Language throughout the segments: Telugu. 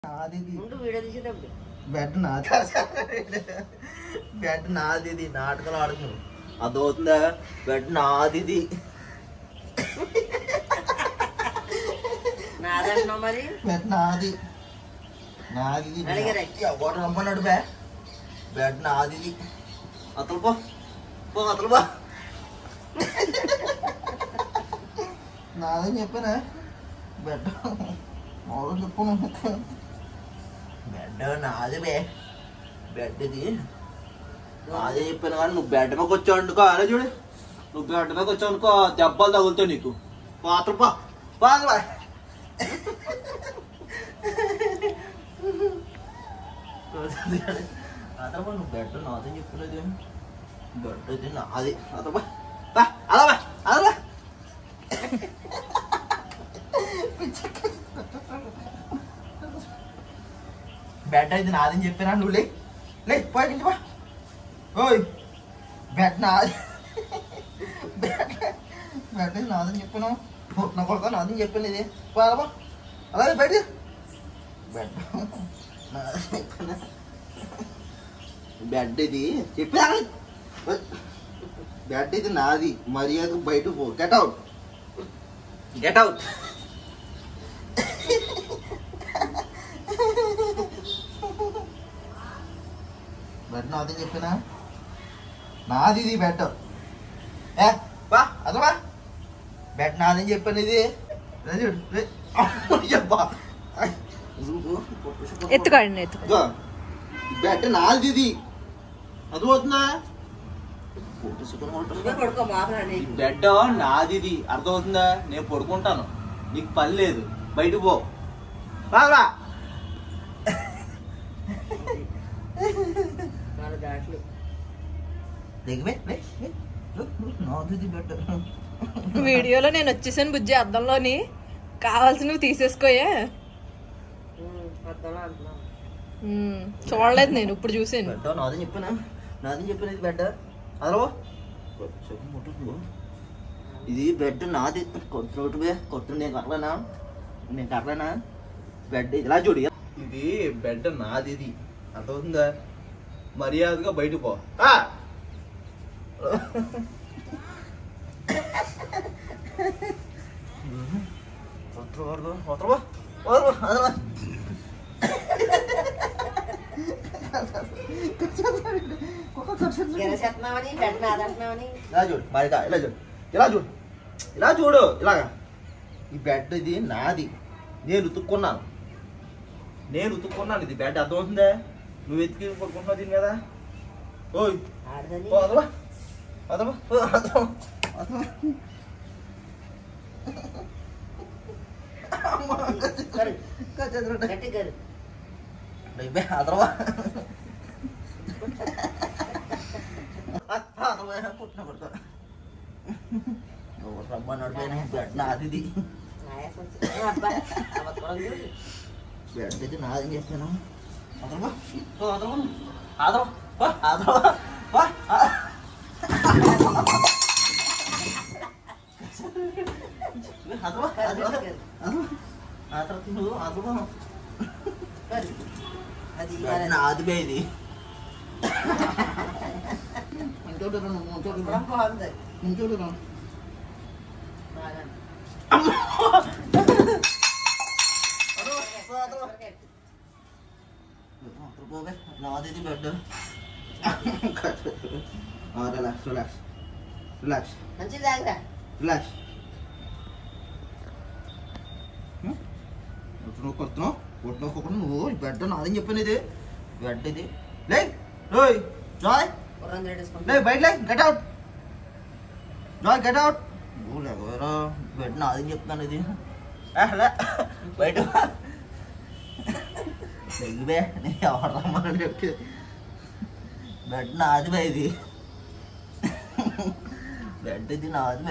బెడ్ నాది నాటకాలు ఆడుతున్నావు అదవుతుందా బెడ్ నాది మరి బెడ్ నాది ఎవరు రమ్మన్నాడు బెడ్ నాది అతలు పో అతలు బా నాదని చెప్పానా బెడ్ మామూలు చెప్పను బెడ్ నాది బెడ్ ఇది నాదే చెప్పాను కానీ నువ్వు బెడ్ మీదకి వచ్చావు అనుకో అలా చూడు నువ్వు బెడ్ మీదకి వచ్చావు అనుకో దెబ్బలు తగులుతావు నీకు పాత్ర పాత్ర అతను నువ్వు బెడ్ నాదని చెప్పలేదు బెడ్ ఇది నాది అతను అలా అలా బెడ్ అయితే నాదని చెప్పినా నువ్వు లే పోయింది బా ఓయ్ బెడ్ నాది బెడ్ అయితే నాదని చెప్పాను నా కొడుకు నాదని చెప్పాను ఇది బాబా అలాగే బెడ్ బెడ్ బెడ్ ఇది చెప్పా బెడ్ ఇది నాది మర్యాద బయట పో గెట్ అవుట్ బెడ్ నాదని చెప్పినా నాది ఇది బెడ్ బా అదవా బెడ్ నాదని చెప్పాను ఇది ఎత్తుకోండి బెడ్ నాది ఇది అది పోతుందా బెడ్ నాది ఇది అర్థమవుతుందా నేను పడుకుంటాను నీకు పని లేదు బయట పో బాగా వీడియోలో నేను వచ్చేసాను బుజ్జి అద్దంలోని కావాల్సినవి తీసేసుకోయా చూడలేదు నేను ఇప్పుడు చూసాను నాదని చెప్పాను ఇది బెడ్ అదలో ఇది బెడ్ నాది కొట్టు నేను కట్టలేనా బెడ్ ఇలా చూడు ఇది బెడ్ నాది ఇది అర్థమవుతుందా మర్యాదగా బయట పో ఇలా చూడు ఇలాగా ఈ బెడ్ ఇది నాది నేను ఉతుక్కున్నాను ఇది బెడ్ అర్థమవుతుందా నువ్వు ఎత్తుకి పడుకుంటున్నావు దీని మీద ఓయ్ రమ్మన్నాడు బెడ్ నాది బెడ్ ఇది నాదని చెప్పాను నాది ఇది నాది బెడ్ రిలాక్స్ కొట్టుకోకుండా నువ్వు బెడ్ నాదని చెప్పాను ఇది బెడ్ ఇది బయట గెట్ అవుట్ బెడ్ నాదని చెప్తాను ఇది బయట ఎవరు రమ్మని చెప్పి బెడ్ నాది ఇది బెడ్ ఇది నాది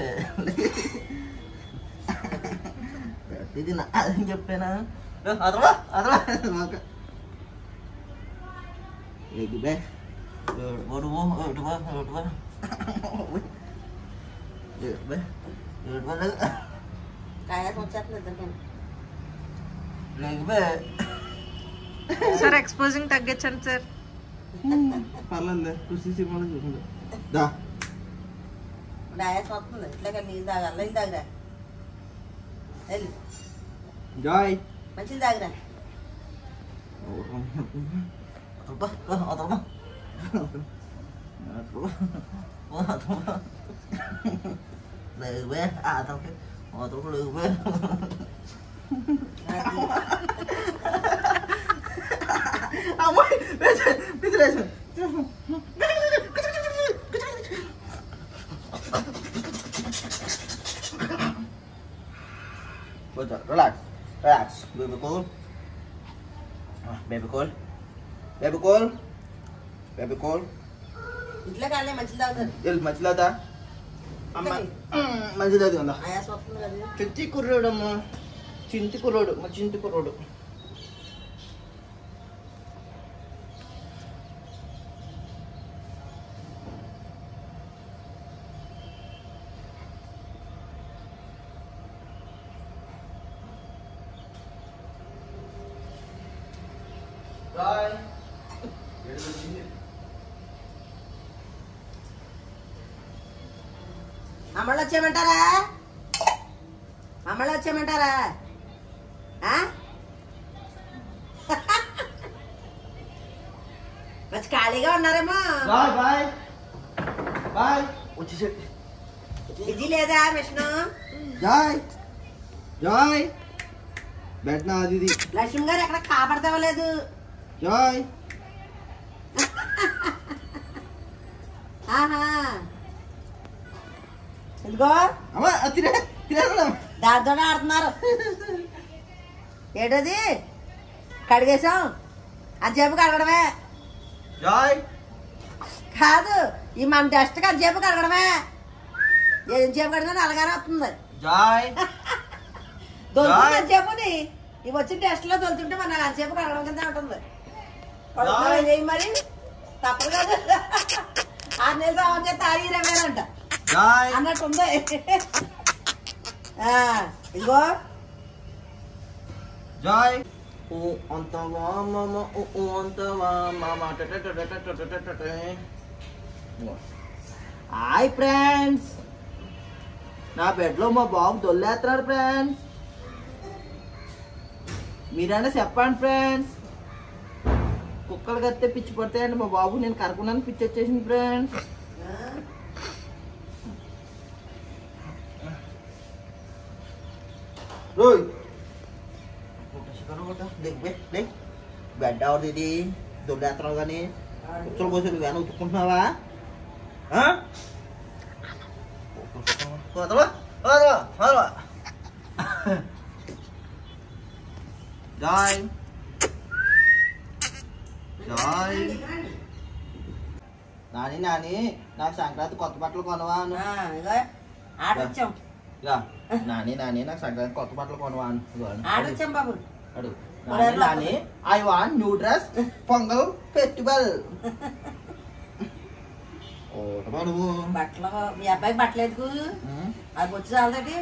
బెడ్ ఇది నాదని చెప్పానా అదవా సార్ ఎక్స్పోజింగ్ తగ్గించండి సార్. పర్లేదు కృషి సినిమాలో చూడండి. దా ఆయాసం వస్తుంది ఇట్లా నీళ్ళు తాగాలి. నీళ్ళు తాగిరా వెళ్ళి జాయ్ మంచిది తాగిరా. Relax, relax, baby cool, baby cool, baby cool, baby cool. ఇంట్లో కానీ మంచిది తాగుతారు. వెళ్ళి మంచిదా అమ్మ మంచిది అది ఉందా ఆయాసం వస్తుంది కదా. చింతి కుర్రోడు అమ్మ చింతి కుర్రోడు మా చింతి కుర్రోడు. మమ్మల్ని వచ్చేయమంటారా? మమ్మల్ని వచ్చేయమంటారా? మంచి ఖాళీగా ఉన్నారేమో. బాయ్ బాయ్ బాయ్ వచ్చేసి ఇది లేదా మిషన్? జాయ్ జాయ్ బెడ్ నా అది లక్ష్మి గారు ఎక్కడ కాపాడతావలేదు. జాయ్ ఆహా ఇదిగో అమ్మ తినే తినేదా దాంతో ఆడుతున్నారు. ఏంటది కడిగేసాం అంతసేపు కడగడమే జాయ్ కాదు ఈ మన డస్ట్కి అంతసేపు కడగడమే. ఏం చేపు కడిగినా అలాగానే వస్తుంది. జాయ్ దొరుకుతుంది అంతసేపుని ఇవి వచ్చిన టెస్ట్లో దొరుకుతుంటే మన అంతసేపు కడగడం కింద ఉంటుంది. కడుగుతాం ఏం చేయి మరి తప్పదు కాదు. 6 నెలలు రావని చేస్తే 20,000 జాయ్ అన్నట్టు ఉంది. ఇదిగో జాయ్ ఓ అంతవా మామ ఓ అంతవా మామ హాయ్ ఫ్రెండ్స్ నా బెడ్లో మా బాబు దొల్లేస్తున్నాడు ఫ్రెండ్స్. మీరైనా చెప్పండి ఫ్రెండ్స్. కుక్కలు కడితే పిచ్చి పడతాయండి మా బాబు. నేను కరకున్నాను పిచ్చి వచ్చేసింది ఫ్రెండ్స్. రోయ్ బెడ్ అవర్ ఇది దొల్లేస్తున్నావు కానీ కుక్కలు కోసం నువ్వేనా ఉతుక్కుంటున్నావా? జాయ్ జాయ్ నాని నాని నాకు సంక్రాంతి కొత్త బట్టలు కొనవాను. ఆడొచ్చాం నాని నాని నాకు సంక్రాంతి కొత్త బట్టలు కొనవాను. ఆడొచ్చాం బాబు. అడు Nani Nani I want new dress Pongal festival. నువ్వు బట్టలు మీ అబ్బాయికి బట్టలు ఎందుకు? అది వచ్చి చాలదటి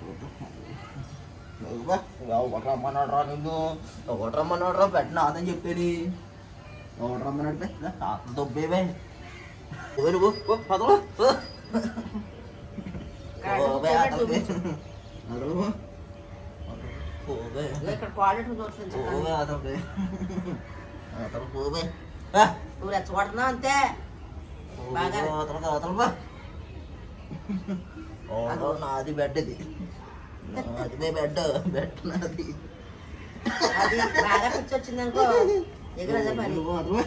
ఒకటి రమ్మన్నాడు రా నిన్ను. ఒకటి రమ్మన్నాడు రా బెడ్ నాదని చెప్పేది. ఒకటి రమ్మన్నాడు దొబ్బేవే నువ్వు పదవా ఇక్కడ క్వాలిటీ చూస్తుంది. నువ్వు రెచ్చగొడుతున్నావు అంతే. నాది బెడ్ ఇది నాది బెడ్ బెడ్ నాది. అది బాగా పిచ్చొచ్చింది అనుకో ఎగురదే పని.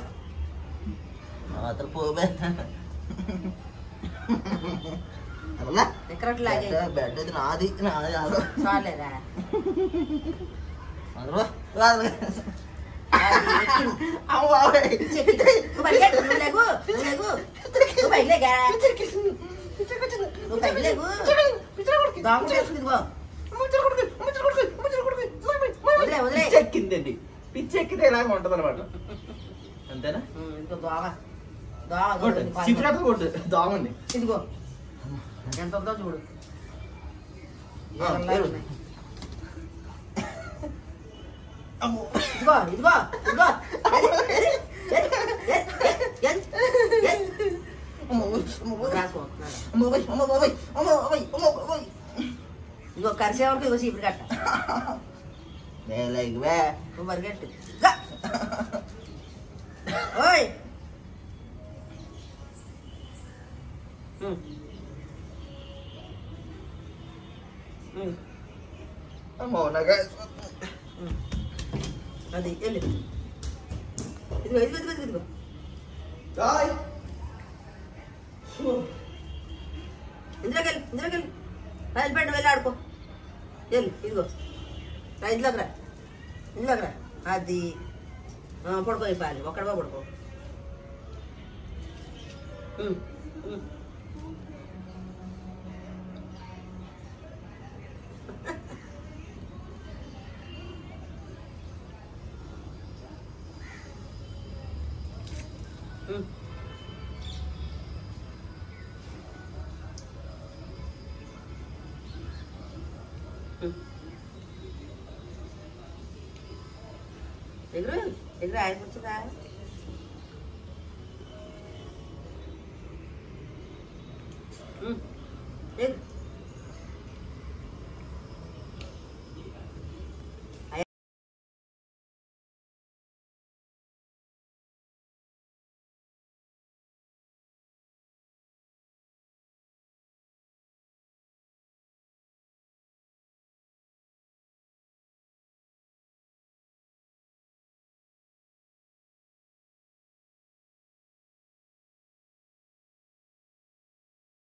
అతను పోవే ఇక్కడ లాగే బెడ్ ఇది నాది నాది చాలేరా. పిచ్చెక్కిందండి. పిచ్చెక్కితే ఇలాగ ఉంటది అనమాట. అంతేనా? కొట్టు దోమండి. ఇదిగో ఎంత ఉందో చూడు. అమ్మో ఇదిగో ఇదిగో ఇదిగో రాసుకో ఇదిగో కరిసేవరకు ఇదిగో చీపురు కట్ట నువ్వు పరిగెట్టు ఓయ్ అమ్మో నాకు అది వెళ్ళు ఇదిగో ఇదిగో ఇదిగో ఇదిగో హాయ్ ఇందులోకి వెళ్ళి రైలు పెట్ట వెళ్ళి ఆడుకో వెళ్ళు ఇదిగో రా ఇందులోకి రా అది పడుకో ఇవ్వాలి ఒక్కడవా పడుకో ఎగురు ఎగురు ఆయన కూర్చుందా